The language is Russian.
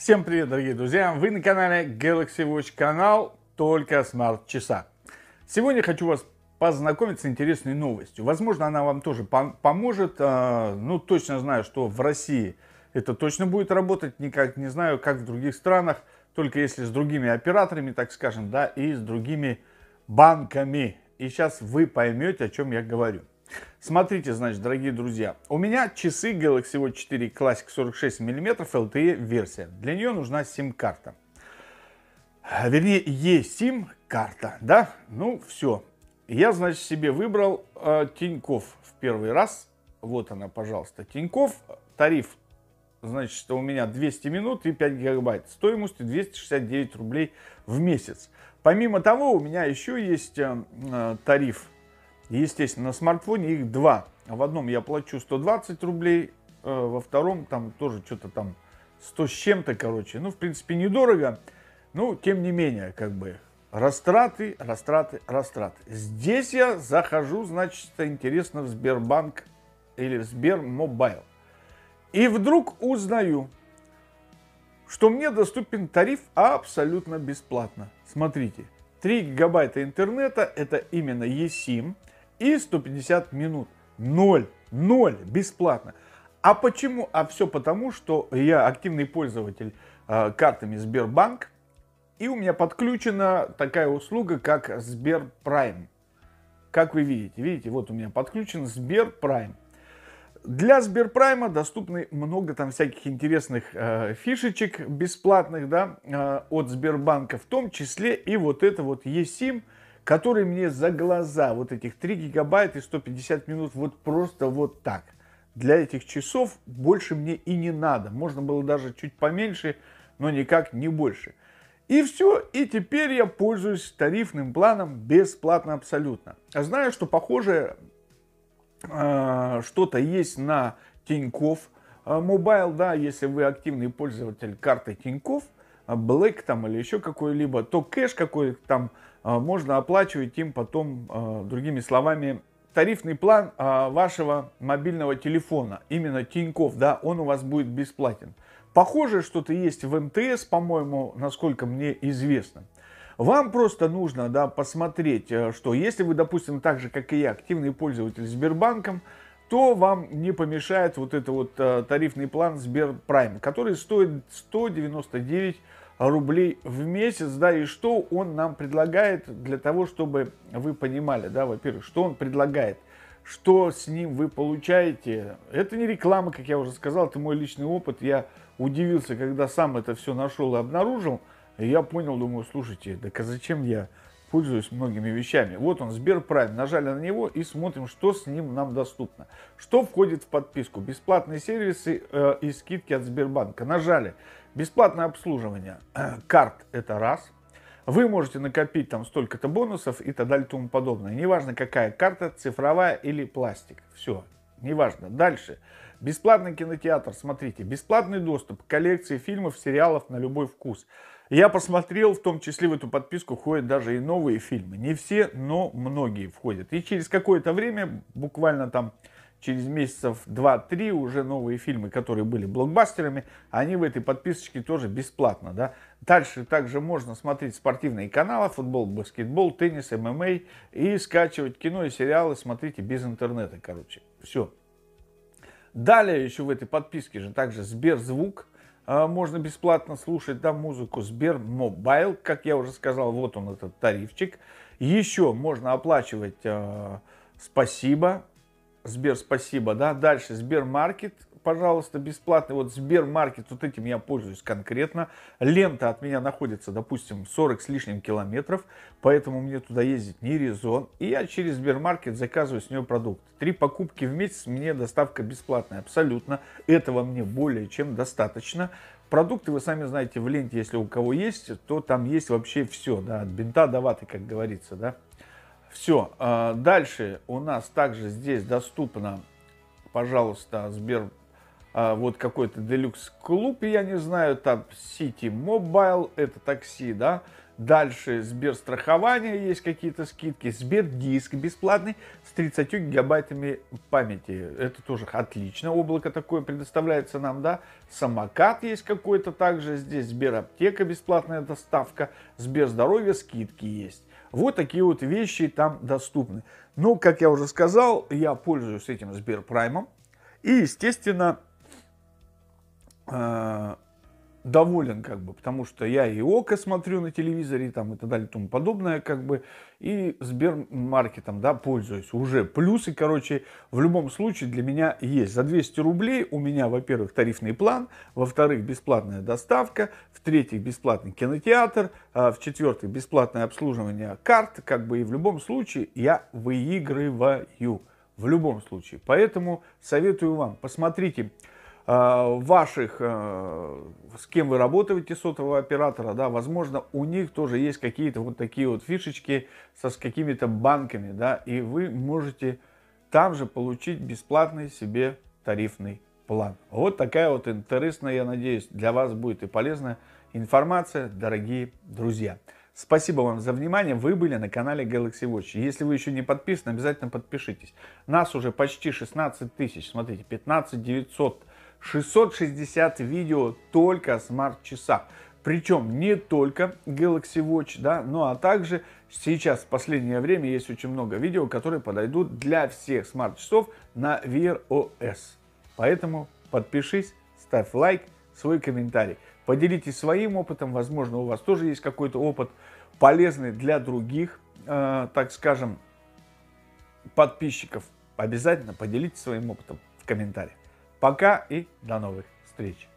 Всем привет, дорогие друзья! Вы на канале Galaxy Watch, канал только смарт-часа. Сегодня хочу вас познакомить с интересной новостью. Возможно, она вам тоже поможет. Ну, точно знаю, что в России это точно будет работать. Никак не знаю, как в других странах. Только если с другими операторами, так скажем, да, и с другими банками. И сейчас вы поймете, о чем я говорю. Смотрите, значит, дорогие друзья, у меня часы Galaxy Watch 4 Classic 46 мм LTE версия. Для нее нужна сим-карта. Вернее, eSIM-карта, да? Ну, все. Я, значит, себе выбрал Тинькофф в первый раз. Вот она, пожалуйста, Тинькофф. Тариф, значит, что у меня 200 минут и 5 гигабайт. Стоимостью 269 рублей в месяц. Помимо того, у меня еще есть тариф. Естественно, на смартфоне их два. В одном я плачу 120 рублей, во втором там тоже что-то там 100 с чем-то, короче. Ну, в принципе, недорого, но тем не менее, как бы, растраты. Здесь я захожу, значит, интересно, в Сбербанк или в Сбермобайл. И вдруг узнаю, что мне доступен тариф абсолютно бесплатно. Смотрите, 3 гигабайта интернета, это именно eSIM. И 150 минут. Ноль, бесплатно. А почему? А все потому, что я активный пользователь картами Сбербанк. И у меня подключена такая услуга, как Сберпрайм. Как вы видите, вот у меня подключен Сберпрайм. Для Сберпрайма доступны много там всяких интересных фишечек бесплатных, да, от Сбербанка, в том числе и вот это вот eSIM, который мне за глаза, вот этих 3 гигабайта и 150 минут, вот просто вот так. Для этих часов больше мне и не надо. Можно было даже чуть поменьше, но никак не больше. И все, и теперь я пользуюсь тарифным планом бесплатно абсолютно. Знаю, что похоже что-то есть на Тинькофф Мобайл, да, если вы активный пользователь карты Тинькофф, Black там или еще какой-либо, то кэш какой-то там можно оплачивать им потом, другими словами, тарифный план вашего мобильного телефона. Именно Тинькофф, да, он у вас будет бесплатен. Похоже, что-то есть в МТС, по-моему, насколько мне известно. Вам просто нужно, да, посмотреть, что если вы, допустим, так же, как и я, активный пользователь Сбербанком, то вам не помешает вот это вот тарифный план Сберпрайм, который стоит 199 рублей в месяц, да, и что он нам предлагает для того, чтобы вы понимали, да, во-первых, что он предлагает, что с ним вы получаете. Это не реклама, как я уже сказал, это мой личный опыт. Я удивился, когда сам это все нашел и обнаружил, и я понял, думаю, слушайте, так а зачем я пользуюсь многими вещами. Вот он, Сберпрайм, нажали на него и смотрим, что с ним нам доступно. Что входит в подписку? Бесплатные сервисы и скидки от Сбербанка. Нажали. Бесплатное обслуживание карт, это раз. Вы можете накопить там столько-то бонусов и так далее и тому подобное. Неважно, какая карта, цифровая или пластик. Все, неважно. Дальше. Бесплатный кинотеатр. Смотрите, бесплатный доступ к коллекции фильмов, сериалов на любой вкус. Я посмотрел, в том числе в эту подписку входят даже и новые фильмы. Не все, но многие входят. И через какое-то время, буквально там через месяцев 2-3, уже новые фильмы, которые были блокбастерами, они в этой подписочке тоже бесплатно. Да? Дальше также можно смотреть спортивные каналы, футбол, баскетбол, теннис, ММА и скачивать кино и сериалы, смотрите, без интернета, короче. Все. Далее еще в этой подписке же также Сберзвук. Можно бесплатно слушать там музыку. Сбермобайл, как я уже сказал, вот он этот тарифчик. Еще можно оплачивать спасибо. Сберспасибо, да. Дальше Сбермаркет, пожалуйста, бесплатный. Вот Сбермаркет, вот этим я пользуюсь конкретно. Лента от меня находится, допустим, 40 с лишним километров, поэтому мне туда ездить не резон. И я через Сбермаркет заказываю с него продукты. 3 покупки в месяц, мне доставка бесплатная, абсолютно. Этого мне более чем достаточно. Продукты, вы сами знаете, в ленте, если у кого есть, то там есть вообще все, да, от бинта до ваты, как говорится, да. Все. Дальше у нас также здесь доступно, пожалуйста, вот какой-то Deluxe клуб, я не знаю, там City Mobile, это такси, да. Дальше Сберстрахование, есть какие-то скидки. Сбердиск бесплатный с 30 гигабайтами памяти. Это тоже отлично. Облако такое предоставляется нам, да. Самокат есть какой-то также. Здесь Сбераптека, бесплатная доставка. Сберздоровье, скидки есть. Вот такие вот вещи там доступны. Ну, как я уже сказал, я пользуюсь этим Сберпраймом. И, естественно, доволен, как бы, потому что я и ОКО смотрю на телевизоре, там, и так далее, и тому подобное, как бы, и Сбермаркетом, да, пользуюсь. Уже плюсы, короче, в любом случае для меня есть. За 200 рублей у меня, во-первых, тарифный план, во-вторых, бесплатная доставка, в-третьих, бесплатный кинотеатр, в-четвертых, бесплатное обслуживание карт, как бы, и в любом случае я выигрываю. В любом случае. Поэтому советую вам, посмотрите ваших, с кем вы работаете, сотового оператора, да, возможно, у них тоже есть какие-то вот такие вот фишечки с какими-то банками, да, и вы можете там же получить бесплатный себе тарифный план. Вот такая вот интересная, я надеюсь, для вас будет и полезная информация, дорогие друзья. Спасибо вам за внимание. Вы были на канале Galaxy Watch. Если вы еще не подписаны, обязательно подпишитесь. Нас уже почти 16 тысяч. Смотрите, 15 900. 660 видео только о смарт-часах. Причем не только Galaxy Watch, да, но а также сейчас в последнее время есть очень много видео, которые подойдут для всех смарт-часов на Wear OS. Поэтому подпишись, ставь лайк, свой комментарий. Поделитесь своим опытом, возможно, у вас тоже есть какой-то опыт полезный для других, так скажем, подписчиков. Обязательно поделитесь своим опытом в комментариях. Пока и до новых встреч!